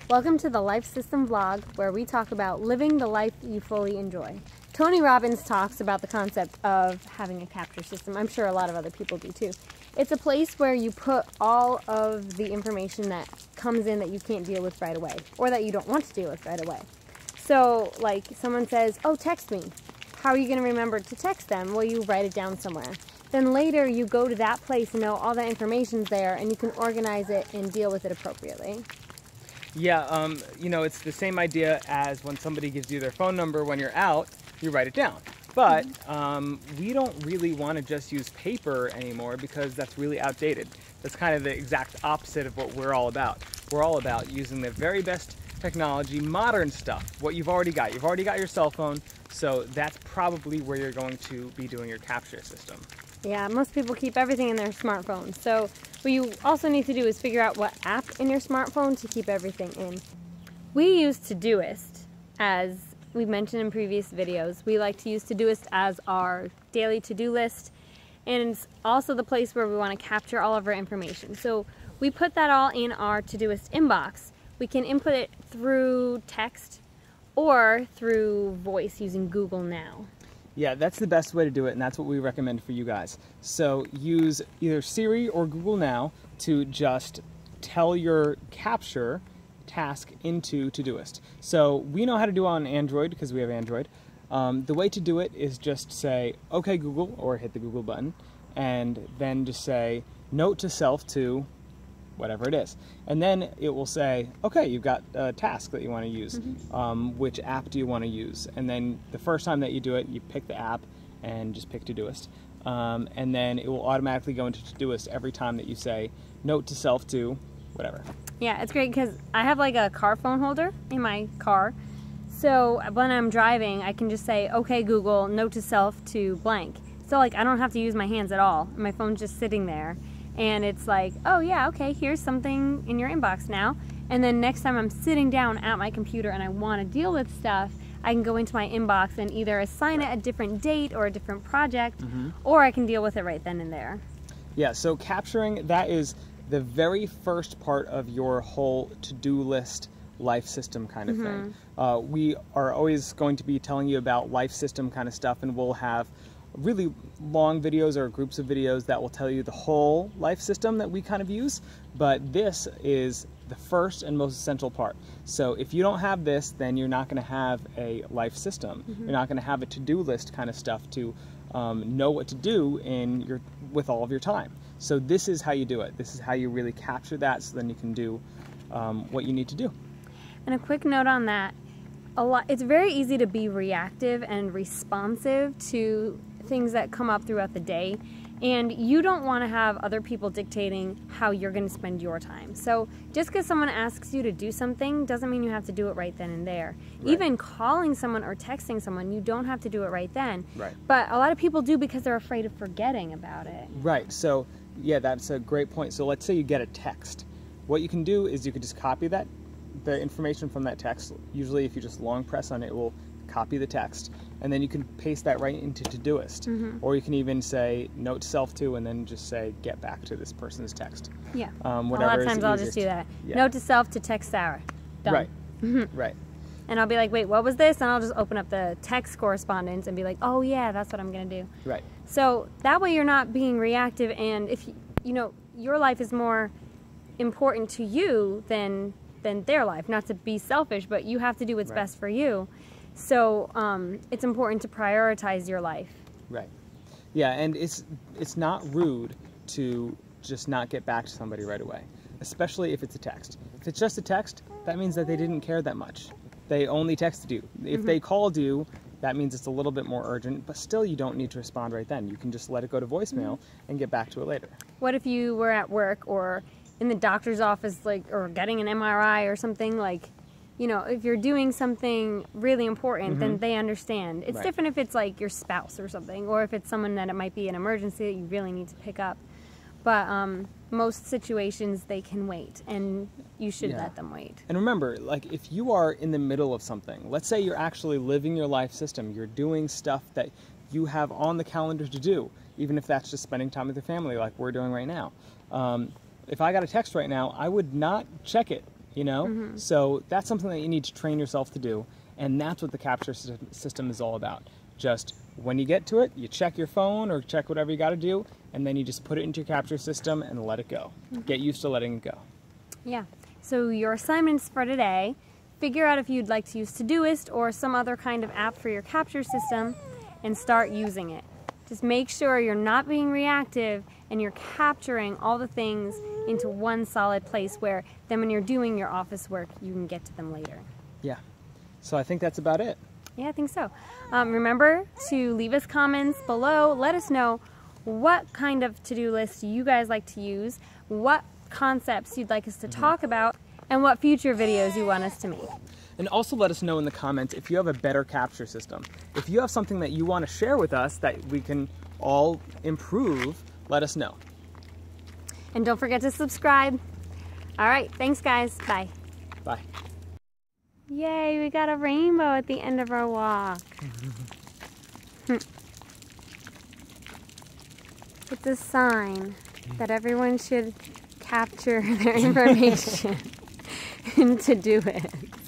Welcome to the Life System Vlog, where we talk about living the life you fully enjoy. Tony Robbins talks about the concept of having a capture system. I'm sure a lot of other people do too. It's a place where you put all of the information that comes in that you can't deal with right away, or that you don't want to deal with right away. So, like, someone says, oh, text me. How are you going to remember to text them? Well, you write it down somewhere. Then later you go to that place and know all that information's there, and you can organize it and deal with it appropriately. Yeah, it's the same idea as when somebody gives you their phone number when you're out, you write it down. But we don't really want to just use paper anymore because that's really outdated. That's kind of the exact opposite of what we're all about. We're all about using the very best technology, modern stuff, what you've already got. You've already got your cell phone, so that's probably where you're going to be doing your capture system. Yeah, most people keep everything in their smartphone. So what you also need to do is figure out what app in your smartphone to keep everything in. We use Todoist, as we've mentioned in previous videos. We like to use Todoist as our daily to-do list, and it's also the place where we want to capture all of our information. So we put that all in our Todoist inbox. We can input it through text or through voice using Google Now. Yeah, that's the best way to do it, and that's what we recommend for you guys. So use either Siri or Google Now to just tell your capture task into Todoist. So we know how to do it on Android because we have Android. The way to do it is just say, okay Google, or hit the Google button, and then just say, note to self to whatever it is. And then it will say, okay, you've got a task that you want to use. Which app do you want to use? And then the first time that you do it, you pick the app and just pick Todoist. And then it will automatically go into Todoist every time that you say, note to self to whatever. Yeah, it's great because I have like a car phone holder in my car. So when I'm driving, I can just say, okay Google, note to self to blank. So like I don't have to use my hands at all. My phone's just sitting there. And it's like, oh yeah, okay, here's something in your inbox now. And then next time I'm sitting down at my computer and I want to deal with stuff, I can go into my inbox and either assign it a different date or a different project, or I can deal with it right then and there. Yeah, so capturing, that is the very first part of your whole to-do list life system kind of thing. We are always going to be telling you about life system kind of stuff, and we'll have really long videos or groups of videos that will tell you the whole life system that we kind of use, but this is the first and most essential part. So if you don't have this, then you're not going to have a life system. You're not going to have a to-do list kind of stuff to know what to do with all of your time. So this is how you do it. This is how you really capture that, so then you can do what you need to do. And a quick note on that, it's very easy to be reactive and responsive to things that come up throughout the day, and you don't want to have other people dictating how you're going to spend your time. So just because someone asks you to do something doesn't mean you have to do it right then and there. Even calling someone or texting someone, you don't have to do it right then. But a lot of people do because they're afraid of forgetting about it. Right. So yeah, that's a great point. So let's say you get a text. What you can do is you could just copy the information from that text. Usually if you just long press on it, it will copy the text, and then you can paste that right into Todoist. Or you can even say note to self to, and then just say get back to this person's text. Yeah. A lot of times I'll just do that. Note to self to text Sarah. Done. Right. And I'll be like, wait, what was this? And I'll just open up the text correspondence and be like, oh yeah, that's what I'm gonna do. Right. So that way you're not being reactive, and if your life is more important to you than their life. Not to be selfish, but you have to do what's best for you. So it's important to prioritize your life. Right. Yeah, and it's not rude to just not get back to somebody right away, especially if it's a text. If it's just a text, that means that they didn't care that much. They only texted you. If they called you, that means it's a little bit more urgent, but still you don't need to respond right then. You can just let it go to voicemail and get back to it later. What if you were at work or in the doctor's office, or getting an MRI or something, if you're doing something really important, then they understand. It's different if it's like your spouse or something, or if it's someone that it might be an emergency that you really need to pick up. But most situations, they can wait, and you should let them wait. And remember, like, if you are in the middle of something, let's say you're actually living your life system, you're doing stuff that you have on the calendar to do, even if that's just spending time with your family like we're doing right now. If I got a text right now, I would not check it you know? So that's something that you need to train yourself to do, and that's what the capture system is all about. Just when you get to it, you check your phone or check whatever you got to do, and then you just put it into your capture system and let it go. Get used to letting it go. Yeah. So your assignments for today, figure out if you'd like to use Todoist or some other kind of app for your capture system and start using it. Just make sure you're not being reactive and you're capturing all the things into one solid place where then when you're doing your office work, you can get to them later. Yeah. So I think that's about it. Yeah, I think so. Remember to leave us comments below. Let us know what kind of to-do list you guys like to use, what concepts you'd like us to talk about, and what future videos you want us to make. And also let us know in the comments if you have a better capture system. If you have something that you want to share with us that we can all improve, let us know. And don't forget to subscribe. All right, thanks guys. Bye. Bye. Yay, we got a rainbow at the end of our walk. It's a sign that everyone should capture their information and to do it.